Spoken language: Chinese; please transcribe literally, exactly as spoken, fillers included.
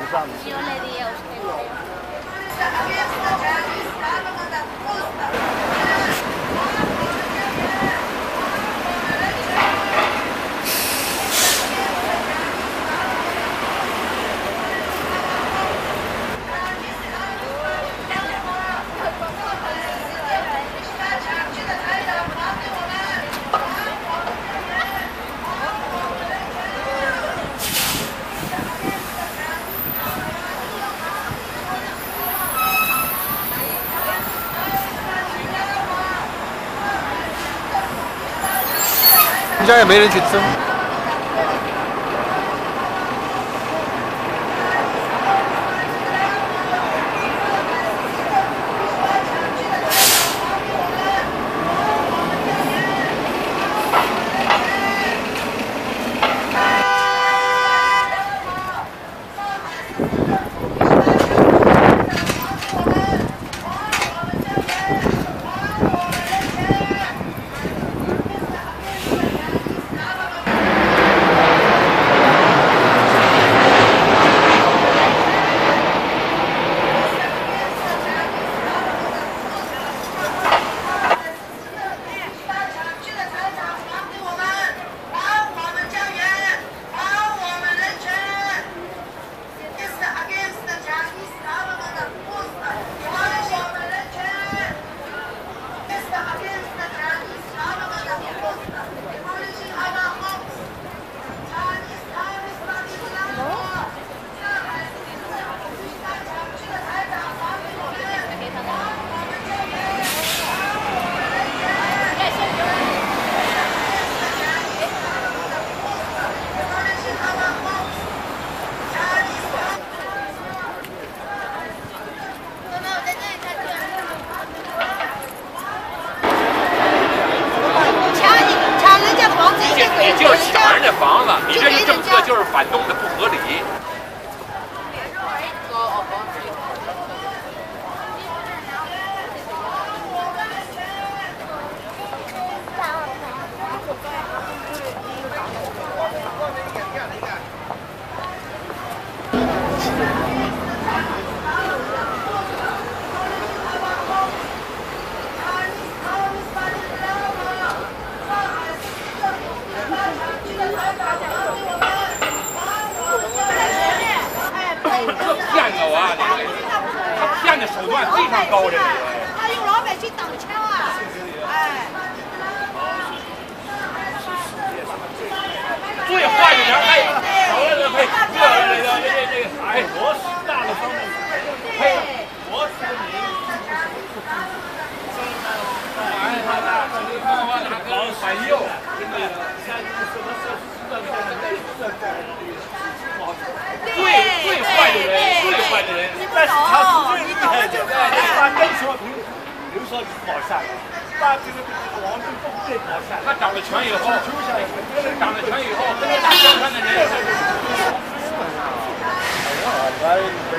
Yo le di a usted. 你家也没人去争。 你就抢人家房子，你这个政策就是反动的不合理。骗的手段非常高，这个。 他用老百姓挡枪啊！哎。 最坏的人，哎，好了，呸，这这这这这，哎， 我是大的方面， 呸， 我是个民。 哎，他那这个方法哪个反右？真的， 像什么是最最坏的人，最坏的人， 但是他是最厉害的，把邓小平、刘少奇搞下来，把这个这个王振峰给搞下来。 他掌了权以后，掌了权以后，跟他打交道的人。